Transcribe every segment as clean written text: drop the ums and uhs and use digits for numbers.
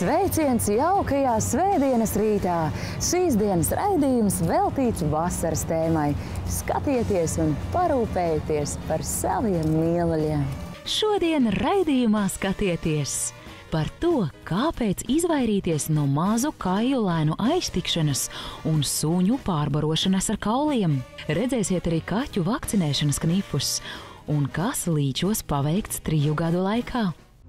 Sveiciens jaukajā svētdienas rītā! Šīs dienas raidījums veltīts vasaras tēmai. Skatieties un parūpējieties par saviem mīluļiem. Šodien raidījumā skatieties par to, kāpēc izvairīties no mazu kājulainu aiztikšanas un suņu pārbarošanas ar kauliem. Redzēsiet arī kaķu vakcinēšanas knifus un kas līčos paveikts 3 gadu laikā.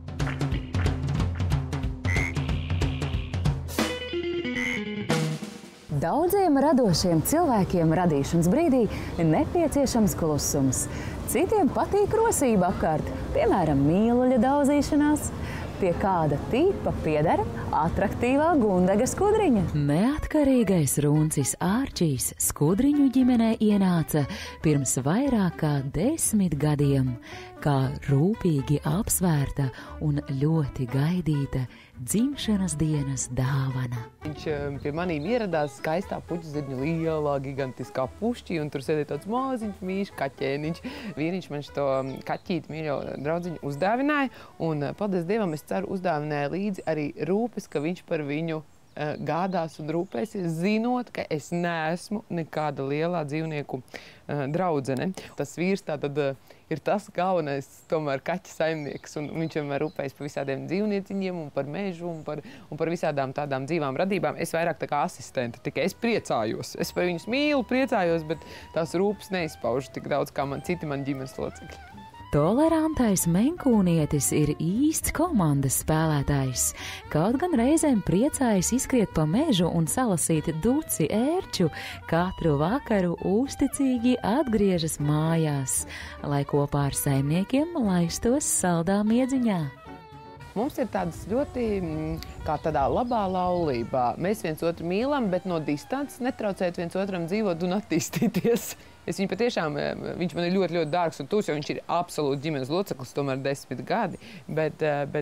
Daudziem radošiem cilvēkiem radīšanas brīdī nepieciešams klusums. Citiem patīk rosība apkārt, piemēram, mīluļa daudzīšanās. Pie kāda tipa pieder atraktīvā Gundega skudriņa. Neatkarīgais runcis Ārčijs skudriņu ģimenē ienāca pirms vairāk kā 10 gadiem, kā rūpīgi apsvērta un ļoti gaidīta dzimšanas dienas dāvana. Viņš pie manīm ieradās skaistā puķzirņa lielā, gigantiskā pušķī, un tur sēdēja tāds maziņš mīļš kaķēniņš. Vīriņš man šo kaķīti mīļo draudziņu uzdāvināja, un paldies Dievam, es ceru, uzdāvināja līdzi arī rūpes, ka viņš par viņu gādās un rūpēsies, zinot, ka es neesmu nekāda lielā dzīvnieku draudzene. Tas vīrs tātad ir tas galvenais tomēr kaķa saimnieks, un viņš vienmēr rūpējas par visādiem dzīvnieciņiem un par mežu un par visādām tādām dzīvām radībām. Es vairāk tā kā asistente, tikai es priecājos. Es par viņus mīlu, priecājos, bet tās rūpes neizpaužu tik daudz, kā citi man ģimenes locekļi. Tolerantais menkūnietis ir īsts komandas spēlētājs. Kaut gan reizēm priecājas izskriet pa mežu un salasīt duci ērču, katru vakaru uzticīgi atgriežas mājās, lai kopā ar saimniekiem laistos saldā miedziņā. Mums ir tādas ļoti, kā tādā labā laulībā. Mēs viens otru mīlam, bet no distances netraucēt viens otram dzīvot un attīstīties. Es viņu patiešām, viņš man ir ļoti, ļoti dārgs un tūs, jo viņš ir absolūti ģimenes loceklis, tomēr 10 gadi, bet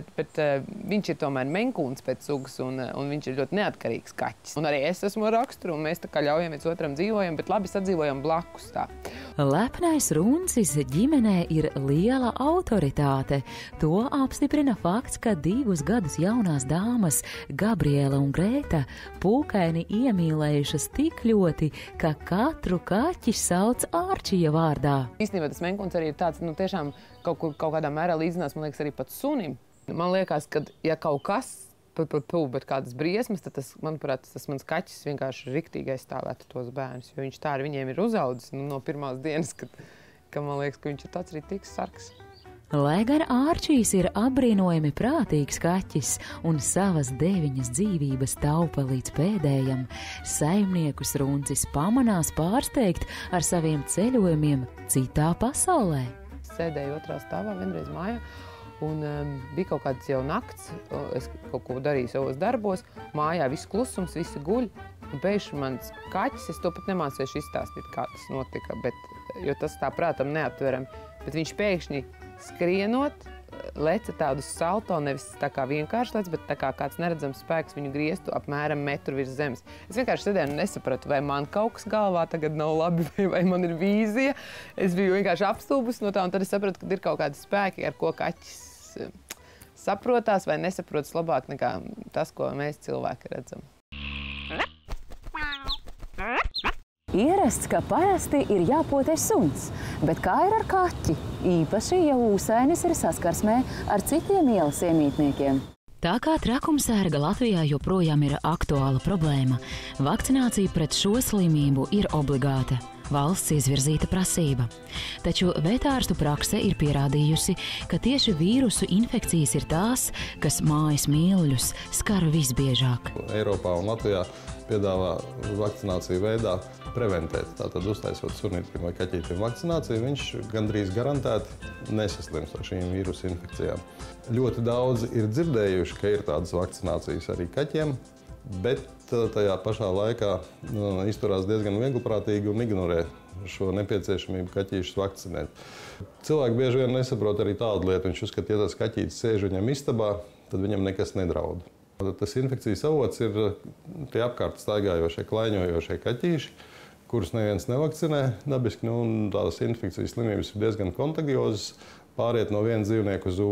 viņš ir tomēr menkūns pēc sugas un viņš ir ļoti neatkarīgs kaķis. Un arī es esmu raksturu, un mēs tā kā ļaujam viens otram dzīvojam, bet labi sadzīvojam blakus tā. Lepnais runcis ģimenē ir liela autoritāte. To apstiprina fakts, ka 2 gadus jaunās dāmas Gabriela un Grēta pūkaini iemīlējušas tik ļoti, ka katru kaķi sauc Ārčija vārdā. Īstenībā tas menkūns arī ir tāds, tiešām kaut kādā mērā līdzinās, man liekas, arī pat sunim. Man liekas, ka ja kaut kas bet kādas briesmas, tad tas, manuprāt, tas mans kaķis vienkārši riktīgi aizstāvētu tos bērnus, jo viņš tā ar viņiem ir uzaudzis no pirmās dienas, ka man liekas, ka viņš ir tāds arī tik sargs. Lai gan Ārčijs ir apbrīnojami prātīgs kaķis un savas 9 dzīvības taupa līdz pēdējam, saimniekus runcis pamanās pārsteigt ar saviem ceļojumiem citā pasaulē. Sēdēju otrā stāvā vienreiz mājā, un bija kaut kāds jau nakts, es kaut ko darīju savos darbos, mājā viss klusums, visi guļ, un pēkšņi mans kaķis, es to pat nemācīšu izstāstīt, kā tas notika, jo tas tā prātam neaptveram, bet viņš pēkšņi skrienot, leca tādu salto, nevis tā kā vienkārši lec, bet tā kā kāds neredzams spēks viņu grieztu apmēram metru virs zemes. Es vienkārši sēdēju un nesapratu, vai man kaut kas galvā tagad nav labi, vai man ir vīzija. Es biju vienkārši apstulbus no tā, un tad es sapratu, ka ir kaut kādi spēki, ar ko kaķis saprotās vai nesaprotas labāk nekā tas, ko mēs cilvēki redzam. Ierasts, ka parasti ir jāpotē suns, bet kā ir ar kaķi? Īpaši, ja ūsainis ir saskarsmē ar citiem ielas iemītniekiem. Tā kā trakumsērga Latvijā joprojām ir aktuāla problēma, vakcinācija pret šo slimību ir obligāta. Valsts izvirzīta prasība. Taču vetārstu prakse ir pierādījusi, ka tieši vīrusu infekcijas ir tās, kas mājas mīluļus skar visbiežāk. Eiropā un Latvijā piedāvā vakcināciju veidā preventēt. Tātad uztaisot sunītim vai kaķītim vakcināciju, viņš gandrīz garantēti nesaslims ar šīm vīrusu infekcijām. Ļoti daudzi ir dzirdējuši, ka ir tādas vakcinācijas arī kaķiem, bet tajā pašā laikā izturās diezgan viegliprātīgi un ignorē šo nepieciešamību kaķīšus vakcinēt. Cilvēki bieži vien nesaprot arī tādu lietu. Viņš uzskata, ja tas kaķītis sēž viņam istabā, tad viņam nekas nedraud. Tas infekcijas avots ir tie apkārt staigājošie, klaiņojošie kaķīši, kurus neviens nevakcinē dabiski, un tās infekcijas slimības ir diezgan kontagiozas, pāriet no viena dzīvnieka uz otru.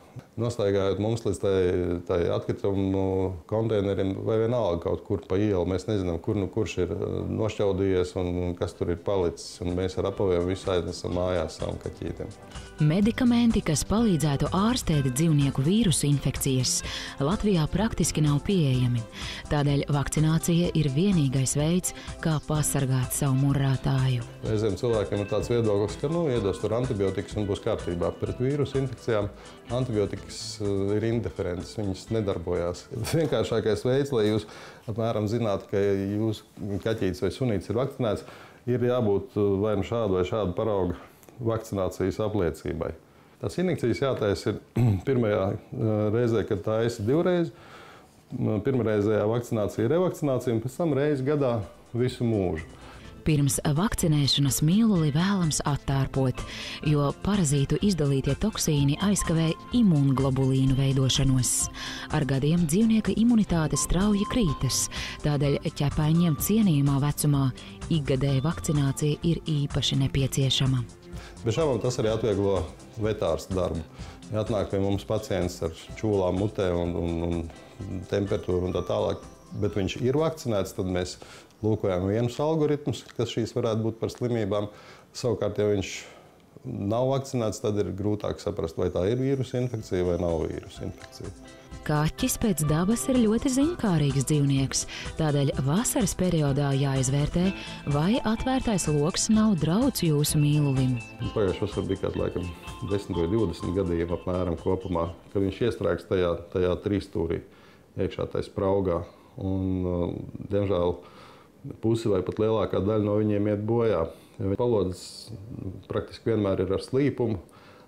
Nostaigājot mums līdz tai atkritumu konteineriem vai vienalga kaut kur pa ielu, mēs nezinām, kurš ir nošķaudījies un kas tur ir palicis. Un mēs ar apaviem visu aiznesam mājās savam kaķītiem. Medikamenti, kas palīdzētu ārstēt dzīvnieku vīrusu infekcijas, Latvijā praktiski nav pieejami. Tādēļ vakcinācija ir vienīgais veids, kā pasargāt savu murātāju. Reizēm cilvēkiem ir tāds viedoklis, ka iedos tur antibiotikas un būs kārtībā. Pret vīrusu infekcijām antibiotikas ir indiferentas, viņas nedarbojās. Vienkāršākais veids, lai jūs apmēram zinātu, ka jūsu kaķītis vai sunītis ir vakcinēts, ir jābūt vai nu šādu vai šādu paraugu vakcinācijas apliecībai. Tās injekcijas jātaisa ir pirmajā reizē, kad taisa divreiz. Pirmreizējā vakcinācija ir revakcinācija un pēc tam reizi gadā visu mūžu. Pirms vakcinēšanas mīluli vēlams attārpot, jo parazītu izdalītie toksīni aizkavē imūnglobulīnu veidošanos. Ar gadiem dzīvnieka imunitāte strauji krītas, tādēļ ķepaiņiem cienījumā vecumā ikgadēja vakcinācija ir īpaši nepieciešama. Bez šaubām tas arī atvieglo vetārsta darbu. Ja atnāk pie mums pacients ar čūlām mutē un temperatūru un tā tālāk, bet viņš ir vakcinēts, tad mēs lūkojam vienus algoritmus, kas šīs varētu būt par slimībām. Savukārt, ja viņš nav vakcinēts, tad ir grūtāk saprast, vai tā ir vīrusu infekcija vai nav vīrusu infekcija. Kaķis pēc dabas ir ļoti ziņkārīgs dzīvnieks, tādēļ vasaras periodā jāizvērtē, vai atvērtais loks nav drauds jūsu mīlulim. Pagājušajā vasarā bija kāds laikam 10 vai 20 gadījumi apmēram kopumā, kad viņš iestrēgs tajā trīsstūrī iekšā tai spraugā. Un, diemžēl, pusi vai pat lielākā daļa no viņiem iet bojā. Palodzes praktiski vienmēr ir ar slīpumu,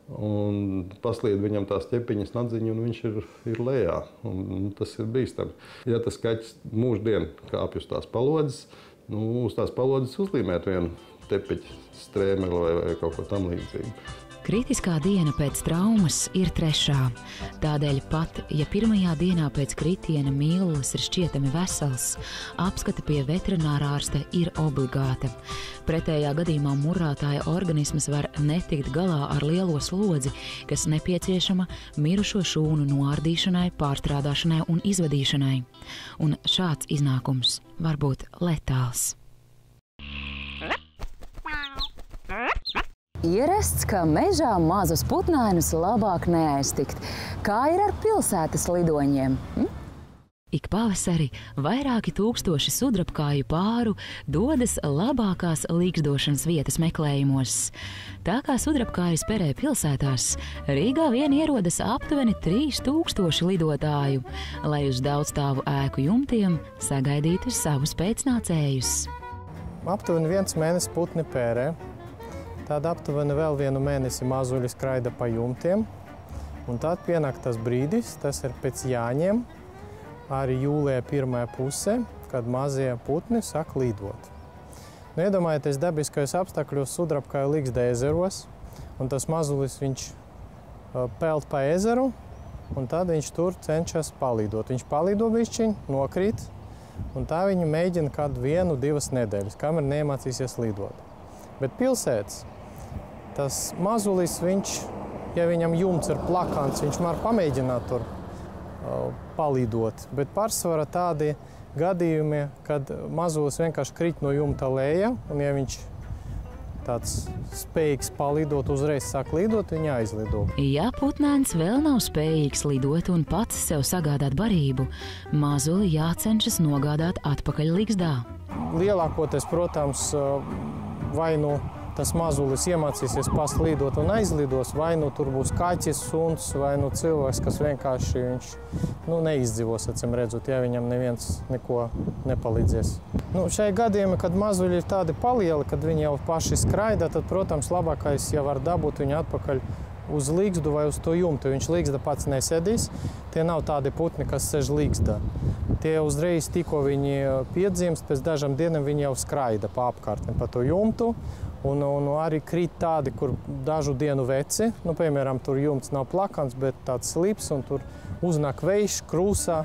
un paslīd viņam tās ķepiņas nadziņu, un viņš ir lejā. Un tas ir bīstami. Ja tas kaķis mūždien kāpj uz tās palodzes, uz tās palodzes uzlīmēt vienu tepiķu strēmeli vai kaut ko tam līdzīgu. Kritiskā diena pēc traumas ir 3. Tādēļ pat, ja pirmajā dienā pēc kritiena mīlulis ir šķietami vesels, apskata pie veterinārārsta ir obligāta. Pretējā gadījumā murātāja organisms var netikt galā ar lielo slodzi, kas nepieciešama mirušo šūnu noārdīšanai, pārstrādāšanai un izvadīšanai. Un šāds iznākums var būt letāls. Ierasts, ka mežā mazus putnēnus labāk neaiztikt. Kā ir ar pilsētas lidoņiem? Ik pavasari vairāki tūkstoši sudrabkāju pāru dodas labākās līgzdošanas vietas meklējumos. Tā kā sudrabkājas perē pilsētās, Rīgā vien ierodas aptuveni 3000 lidotāju, lai uz daudzstāvu ēku jumtiem sagaidītu savus pēcnācējus. Aptuveni 1 mēnesis putni pērē. Tad aptuveni vēl 1 mēnesi mazuļi skraida pa jumtiem. Un tad pienāk tas brīdis, tas ir pēc Jāņiem, arī jūlijā pirmajā pusē, kad mazie putni sāk lidot. Iedomājieties, dabiskajos apstākļos sudrabkāja ligzda ezeros, un tas mazulis viņš peld pa ezeru, un tad viņš tur cenšas palidot. Viņš palido bišķiņ, nokrīt, un tā viņi mēģina kādu 1-2 nedēļas, kamēr neiemācīsies lidot. Bet pilsētas, tas mazulis, ja viņam jumts ir plakants, viņš var pamēģināt tur palidot. Bet pārsvarā tādi gadījumi, kad mazulis vienkārši krīt no jumta lejā, un ja viņš tāds spējīgs palidot, uzreiz sāk lidot, viņa aizlido. Ja putnēns vēl nav spējīgs lidot un pats sev sagādāt barību, mazuli jācenšas nogādāt atpakaļ ligzdā. Lielākoties, protams, vai nu tas mazulis iemācīsies paslīdot un aizlidos, vai nu tur būs kaķis, suns, vai nu cilvēks, kas vienkārši neizdzīvos, acīm redzot, ja viņam neviens neko nepalīdzēs. Šai gadījumā, kad mazuļi ir tādi palieli, kad viņi jau paši skraida, tad, protams, labākais jau var dabūt viņu atpakaļ uz līgzdu vai uz to jumtu. Viņš līgzda pats nesēdīs. Tie nav tādi putni, kas sēž līgzdā. Tie uzreiz tikko viņi piedzimst, pēc dažām dienām viņi jau skraida pa apkārtni, pa to jumtu. Un arī krīt tādi, kur dažu dienu veci. Piemēram, tur jumts nav plakans, bet tāds slips, un tur uznāk vējš, krūsā,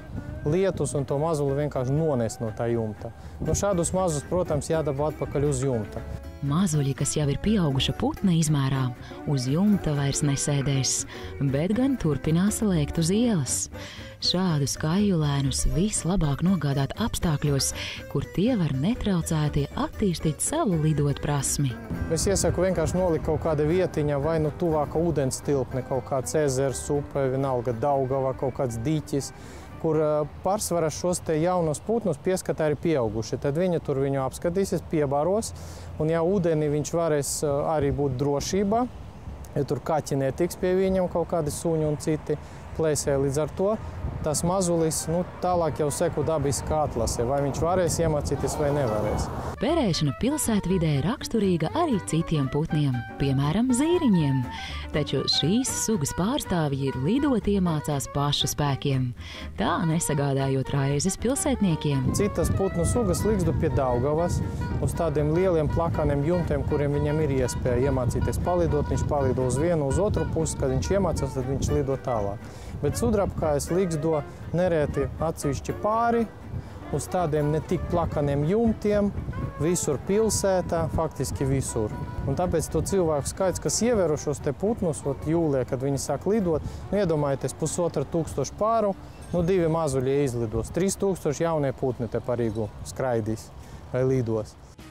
lietus un to mazuli vienkārši nones no tā jumta. Nu, šādus mazus, protams, jādabā atpakaļ uz jumta. Mazuļi, kas jau ir pieauguša putna izmērā, uz jumta vairs nesēdēs, bet gan turpinās lēkt uz ielas. Šādus kājulēnus vislabāk nogādāt apstākļos, kur tie var netraucēti attīstīt savu lidot prasmi. Es iesaku vienkārši nolikt kaut kāda vietiņa, vai nu tuvāka ūdens tilpne, kaut kāds ezers, upe, vienalga Daugava, kaut kāds dīķis, kur pārsvarā šos te jaunos putnus pieskatā arī pieauguši. Tad viņi tur viņu apskatīsies, piebaros, un ja ūdenī viņš varēs arī būt drošībā, ja tur kaķi netiks pie viņam kaut kādi suņi un citi plēsē. Līdz ar to tas mazulis tālāk jau seku dabiska atlase, vai viņš varēs iemācīties vai nevarēs. Perēšana pilsētvidē raksturīga arī citiem putniem, piemēram, zīriņiem. Taču šīs sugas pārstāvji lidot iemācās pašu spēkiem, tā nesagādājot raizes pilsētniekiem. Citas putnu sugas likstu pie Daugavas, uz tādiem lieliem plakāniem jumtiem, kuriem viņam ir iespēja iemācīties palidot. Viņš palido uz vienu, uz otru pusi, kad viņš iemācās, tad viņš lido tālāk. Bet sudrabkājas liksto nereti atsevišķi pāri, uz tādiem ne tik plakaniem jumtiem, visur pilsētā, faktiski visur. Un tāpēc to cilvēku skaits, kas ievēro šos te putnus, jūlijā, kad viņi sāk lidot, iedomājieties 1500 pāru, 2 mazuļi izlidos, 3000 jaunie putni te pa Rīgu skraidīs vai lidos.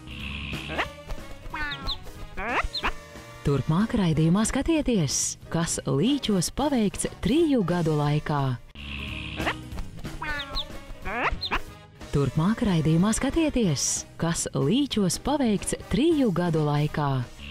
Turpmāk raidījumā skatieties, kas līčos paveikts 3 gadu laikā. Turpmāk raidījumā skatieties, kas līčos paveikts 3 gadu laikā.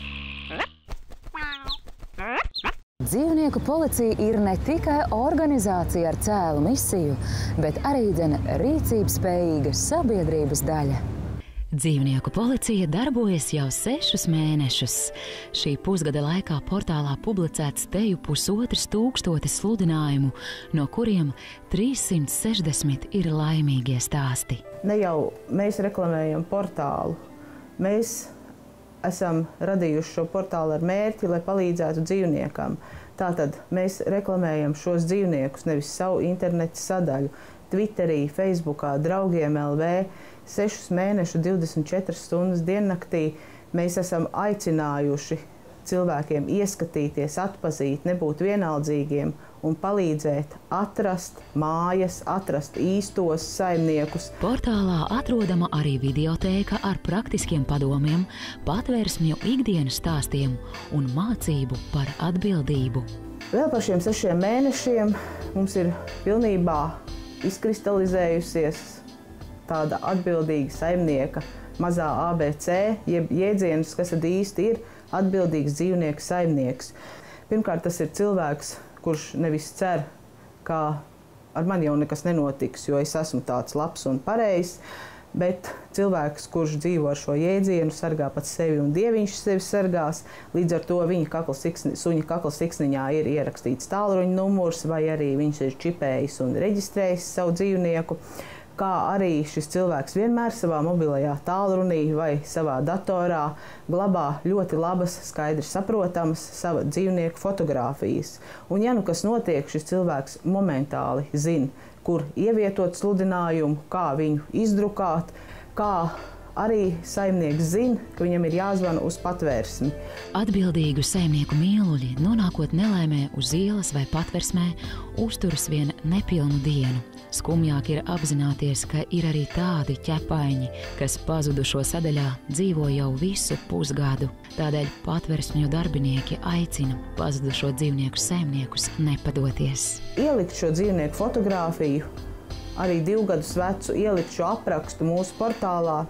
Dzīvnieku policija ir ne tikai organizācija ar cēlu misiju, bet arī rīcības spējīga sabiedrības daļa. Dzīvnieku policija darbojas jau 6 mēnešus. Šī pusgada laikā portālā publicēts teju 1500 sludinājumu, no kuriem 360 ir laimīgie stāsti. Ne jau mēs reklamējam portālu. Mēs esam radījuši šo portālu ar mērķi, lai palīdzētu dzīvniekam. Tātad mēs reklamējam šos dzīvniekus, nevis savu internetu sadaļu, Twitterī, Facebookā, Draugiem LV, 6 mēnešu, 24 stundas diennaktī mēs esam aicinājuši cilvēkiem ieskatīties, atpazīt, nebūt vienaldzīgiem un palīdzēt atrast mājas, atrast īstos saimniekus. Portālā atrodama arī videotēka ar praktiskiem padomiem, patvērsmju ikdienas stāstiem un mācību par atbildību. Vēl par šiem 6 mēnešiem mums ir pilnībā izkristalizējusies tāda atbildīga saimnieka mazā ABC, jeb jēdzienus, kas tad īsti ir atbildīgs dzīvnieku saimnieks. Pirmkārt, tas ir cilvēks, kurš nevis cer, ka ar mani jau nekas nenotiks, jo es esmu tāds labs un pareizs, bet cilvēks, kurš dzīvo ar šo jēdzienu, sargā pats sevi un dieviņš sevi sargās, līdz ar to viņa suņa kakla siksniņā ir ierakstīts tālruņa numurs, vai arī viņš ir čipējis un reģistrējis savu dzīvnieku, kā arī šis cilvēks vienmēr savā mobilajā tālrunī vai savā datorā glabā ļoti labas, skaidri saprotamas sava dzīvnieku fotogrāfijas. Un ja nu kas notiek, šis cilvēks momentāli zina, kur ievietot sludinājumu, kā viņu izdrukāt, kā arī saimnieks zina, ka viņam ir jāzvana uz patvērsmi. Atbildīgu saimnieku mīluļi, nonākot nelaimē uz ielas vai patversmē, uzturas vien nepilnu dienu. Skumjāk ir apzināties, ka ir arī tādi ķepaiņi, kas pazudušo sadaļā dzīvo jau visu pusgadu. Tādēļ patversmju darbinieki aicina pazudušo dzīvnieku saimniekus nepadoties. Ielikt šo dzīvnieku fotogrāfiju, arī 2 gadus vecu, ielikt šo aprakstu mūsu portālā,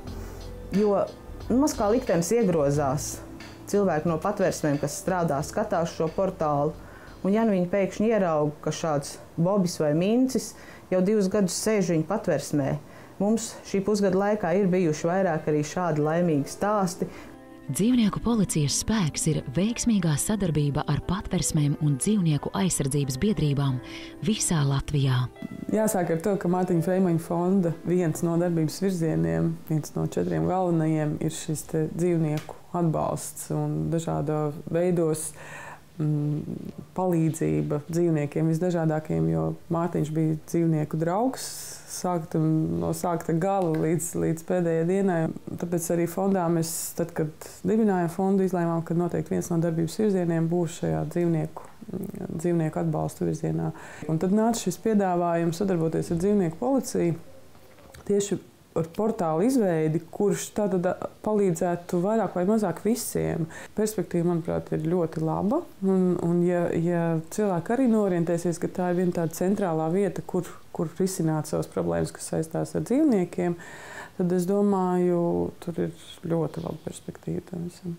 jo maz kā liktenis iegrozās. Cilvēki no patversmēm, kas strādā, skatās šo portālu, un ja nu viņi pēkšņi ierauga, ka šāds Bobis vai Mincis jau 2 gadus sēž viņa patversmē. Mums šī pusgada laikā ir bijuši vairāk arī šādi laimīgi stāsti. Dzīvnieku policijas spēks ir veiksmīgā sadarbība ar patversmēm un dzīvnieku aizsardzības biedrībām visā Latvijā. Jāsāk ar to, ka Mārtiņa Freimaņa fonda viens no darbības virzieniem, viens no 4 galvenajiem ir šis dzīvnieku atbalsts un dažādā veidos palīdzība dzīvniekiem visdažādākiem, jo Mārtiņš bija dzīvnieku draugs, no sākta gala līdz pēdējai dienai. Tāpēc arī fondā mēs, tad, kad dibinājām fondu, izlēmām, ka noteikti viens no darbības virzieniem būs šajā dzīvnieku atbalstu virzienā. Un tad nāca šis piedāvājums sadarboties ar dzīvnieku policiju tieši ar portālu izveidi, kurš tātad palīdzētu vairāk vai mazāk visiem. Perspektīva, manuprāt, ir ļoti laba. Un ja cilvēki arī norientēsies, ka tā ir viena tāda centrālā vieta, kur risināt savas problēmas, kas saistās ar dzīvniekiem, tad es domāju, tur ir ļoti laba perspektīva tam visam.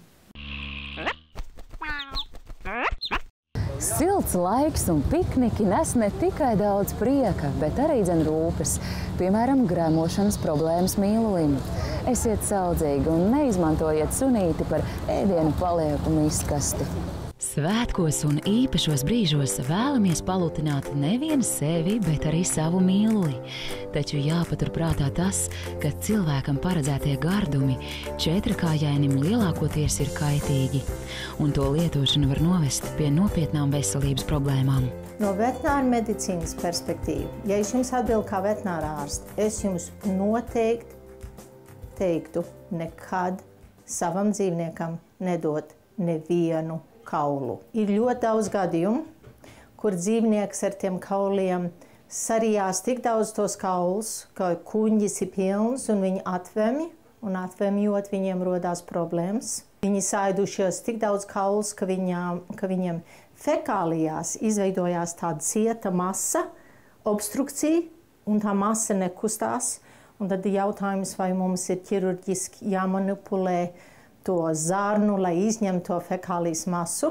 Silts laiks un pikniki nes ne tikai daudz prieka, bet arī dzen rūpes. Piemēram, gremošanas problēmas mīlulim. Esiet saudzīgi un neizmantojiet sunīti par ēdienu paliekumu izkasti. Svētkos un īpašos brīžos vēlamies palutināt nevien sevi, bet arī savu mīluli. Taču jāpaturprātā tas, ka cilvēkam paredzētie gardumi četrkājainim lielākoties ir kaitīgi, un to lietošana var novest pie nopietnām veselības problēmām. No veterināra medicīnas perspektīva, ja es jums atbildu kā veterināra ārste, es jums noteikti teiktu nekad savam dzīvniekam nedot nevienu kaulu. Ir ļoti daudz gadījumu, kur dzīvnieks ar tiem kauliem sarijās tik daudz tos kaulus, ka kuņģis ir pilns un viņi atvemj, un atvemjot viņiem rodās problēmas. Viņi saidušies tik daudz kaulus, ka viņiem fekālijās izveidojās tāda cieta masa, obstrukcija, un tā masa nekustās. Un tad ir jautājums, vai mums ir ķirurģiski jāmanipulē to zarnu, lai izņemtu to fekālijas masu.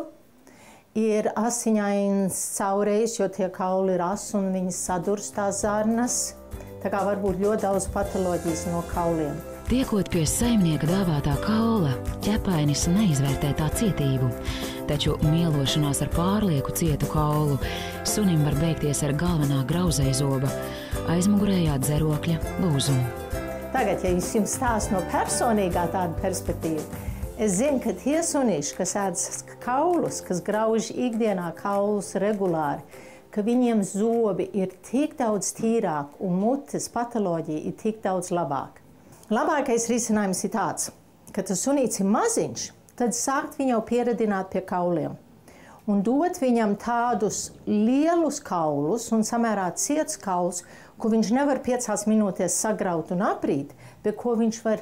Ir asiņains caurējs, jo tie kauli ir asi un viņas sadurs tās zarnas. Tā kā var būt ļoti daudz patoloģijas no kauliem. Tiekot pie saimnieka dāvātā kaula, ķepainis neizvērtē tā cietību. Taču mielošanās ar pārlieku cietu kaulu sunim var beigties ar galvenā grauzējzoba, aizmugurējā dzerokļa lūzumu. Tagad, ja es jums stāstu no personīgā tāda perspektīva, es zinu, ka tie sunīši, kas ēd kaulus, kas grauž ikdienā kaulus regulāri, ka viņiem zobi ir tik daudz tīrāk un mutes patoloģija ir tik daudz labāk. Labākais risinājums ir tāds, ka tas sunīts ir maziņš, tad sākt viņu pieradināt pie kauliem un dot viņam tādus lielus kaulus un samērā ciets kaulus, ko viņš nevar 5 minūtēs sagraut un aprīt, bet ko viņš var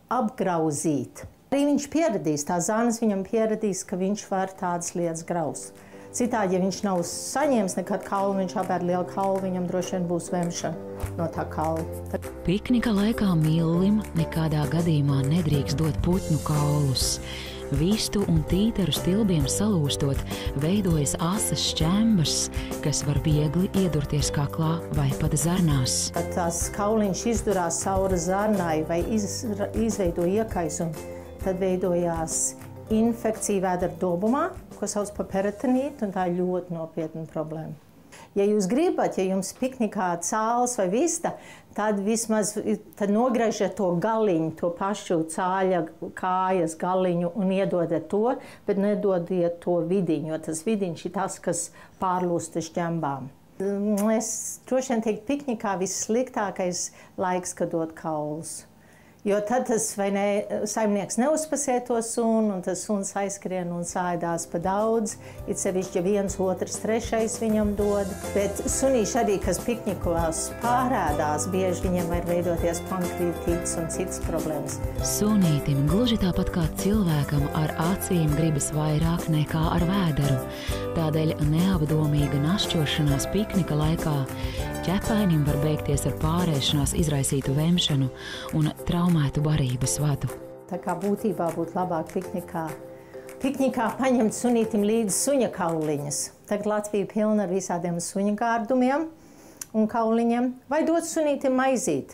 apgrauzīt. Arī viņš pieradīs, tā zānes viņam pieradīs, ka viņš var tādas lietas graust. Citādi, ja viņš nav saņēmis nekad kaulu, viņš apēd lielu kaulu, viņam droši vien būs vemšana no tā kaula. Piknika laikā mīlulim nekādā gadījumā nedrīkst dot putnu kaulus. Vistu un tīteru stilbiem salūstot, veidojas asas šķembas, kas var viegli iedurties kaklā vai pat zarnās. Tās kauliņš izdurās cauri zarnai vai izveido iekaisumu, tad veidojās infekcija vēdera dobumā, ko sauc par peritonītu, un tā ir ļoti nopietna problēma. Ja jūs gribat, ja jums piknikā cāls vai vista, tad vismaz nogriežiet to galiņu, to pašu cāļa kājas galiņu un iedodat to, bet nedodiet to vidiņu, jo tas vidiņš ir tas, kas pārlūst uz ķembām. Es droši vien teiktu, piknikā vissliktākais laiks, kad dot kaulus. Jo tad tas saimnieks neuzpasē to sunu, un tas suns aizskrien un sāidās pa daudz. It sevišķi, ja 1, 2, 3 viņam dod. Bet sunīši arī, kas piknikos pārēdās, bieži viņiem var veidoties pankreatītes un citas problēmas. Sunītim gluži tāpat kā cilvēkam ar acīm gribas vairāk nekā ar vēderu. Tādēļ neapdomīga našķošanās piknika laikā ķepainim var beigties ar pārēšanās izraisītu vemšanu un traumētu barības vadu. Tā kā būtībā būtu labāk piknikā paņemt sunītim līdzi suņa kauliņas. Tagad Latvija pilna ar visādiem suņa gārdumiem un kauliņiem, vai dot sunītim maizīt.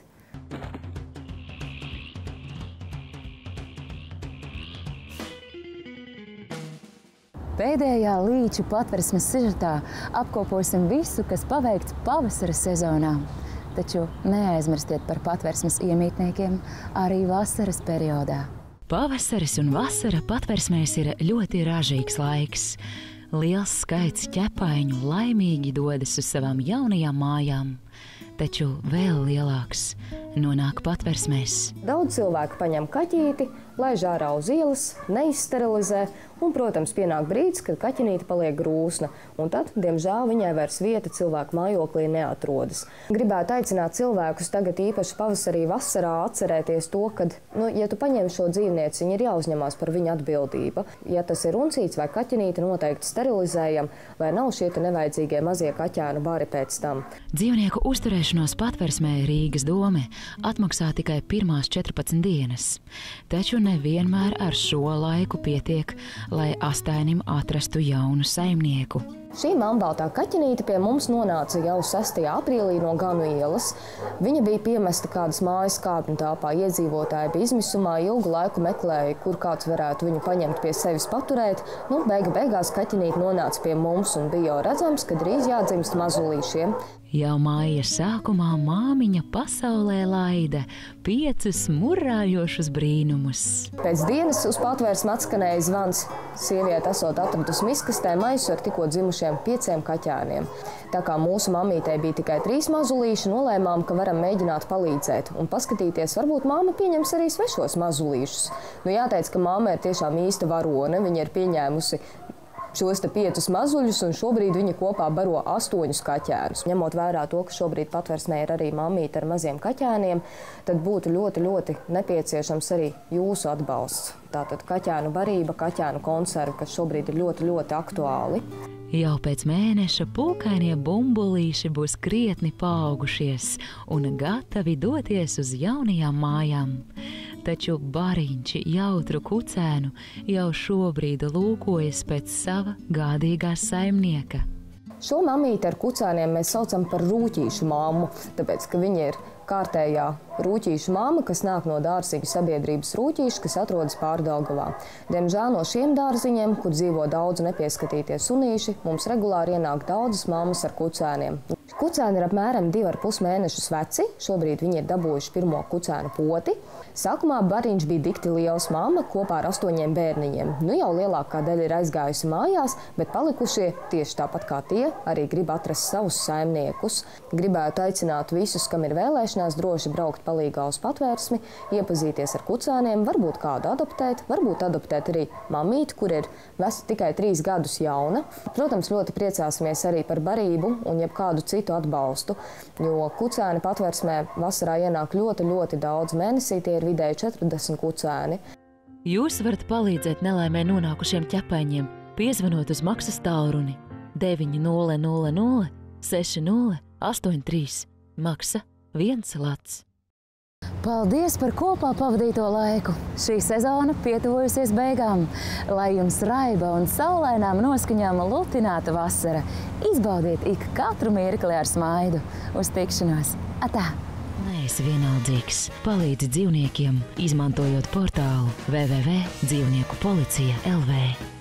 Pēdējā līču patversmes sižetā apkoposim visu, kas paveikts pavasara sezonā. Taču neaizmirstiet par patversmes iemītniekiem arī vasaras periodā. Pavasaris un vasara patversmēs ir ļoti ražīgs laiks. Liels skaits ķepaiņu laimīgi dodas uz savām jaunajām mājām, taču vēl lielāks nonāk patversmēs. Daudz cilvēku paņem kaķīti, laiž ārā uz ielas, neizsterilizē, un, protams, pienāk brīdis, kad kaķinīte paliek grūsna, un tad, diemžēl, viņai vairs vieta cilvēku mājoklī neatrodas. Gribētu aicināt cilvēkus tagad īpaši pavasarī, vasarā atcerēties to, ka, ja tu paņem šo dzīvnieci, viņi ir jāuzņemās par viņa atbildību. Ja tas ir uncīts vai kaķinīte, noteikti sterilizējam, lai nav šie nevajadzīgie mazie kaķēnu bari pēc tam. Dzīvnieku uzturēšanos patversmē Rīgas dome atmaksā tikai pirmās 14 dienas, taču nevienmēr ar šo laiku pietiek, lai astainim atrastu jaunu saimnieku. Šī melnbaltā kaķinīte pie mums nonāca jau 6. aprīlī no Ganu ielas. Viņa bija piemesta kādas mājas kāpņu telpā. Iedzīvotāji bija izmisumā, ilgu laiku meklēja, kur kāds varētu viņu paņemt pie sevis paturēt. Beigās kaķinīte nonāca pie mums un bija jau redzams, ka drīz jādzimst mazulīšiem. Jau mājas sākumā māmiņa pasaulē laida 5 murrājošus brīnumus. Pēc dienas uz patvērsmi atskanēja zvans. Sieviete esot atradusi miskastē maisu ar tikko dzimušiem 5 kaķēniem. Tā kā mūsu mamītei bija tikai 3 mazulīši, nolēmām, ka varam mēģināt palīdzēt un paskatīties, varbūt māma pieņems arī svešos mazulīšus. Jāteic, ka māma ir tiešām īsta varone, viņa ir pieņēmusi šos 5 mazuļus, un šobrīd viņi kopā baro 8 kaķēnus. Ņemot vērā to, ka šobrīd patversmē ir arī mamīte ar maziem kaķēniem, tad būtu ļoti, ļoti nepieciešams arī jūsu atbalsts. Tātad kaķēnu barība, kaķēnu konservi, kas šobrīd ir ļoti, ļoti aktuāli. Jau pēc mēneša pūkainie bumbulīši būs krietni paaugušies un gatavi doties uz jaunajām mājām. Taču bariņš jautru kucēnu jau šobrīd lūkojas pēc sava gādīgā saimnieka. Šo mamīti ar kucēniem mēs saucam par rūķīšu mammu, tāpēc, ka viņa ir kārtējā rūķīšu mamma, kas nāk no dārziņu sabiedrības rūķīšu, kas atrodas Pārdaugavā. Diemžēl no šiem dārziņiem, kur dzīvo daudz nepieskatītie sunīši, mums regulāri ienāk daudzas mammas ar kucēniem. Kucēni ir apmēram 2,5 mēnešus veci, šobrīd viņi ir dabūjuši pirmo kucēnu poti. Sākumā bariņš bija dikti liels, mamma kopā ar 8 bērniņiem. Jau lielākā daļa ir aizgājusi mājās, bet palikušie tieši tāpat kā tie arī grib atrast savus saimniekus. Gribētu aicināt visus, kam ir vēlēšanās, droši braukt palīgā uz patvērsmi, iepazīties ar kucēniem, varbūt kādu adoptēt, varbūt adoptēt arī mamīti, kur ir tikai 3 gadus jauna. Protams, ļoti priecāsimies arī par barību un jebkādu citu atbalstu, jo kucēni patversmē vasarā ienāk ļoti, ļoti daudz. Mēnesī tie ir vidēji 40 kucēni. Jūs varat palīdzēt nelaimē nonākušiem ķepaiņiem, piezvanot uz maksas tālruni 900 6083, maksa 1 lats. Paldies par kopā pavadīto laiku! Šī sezona pietuvojusies beigām. Lai jums raiba un saulainām noskaņām lutināta vasara, izbaudiet ik katru mirkli ar smaidu. Uz tikšanos! Atā! Neesi vienaldzīgs. Palīdzi dzīvniekiem, izmantojot portālu www.dzīvnieku policija LV.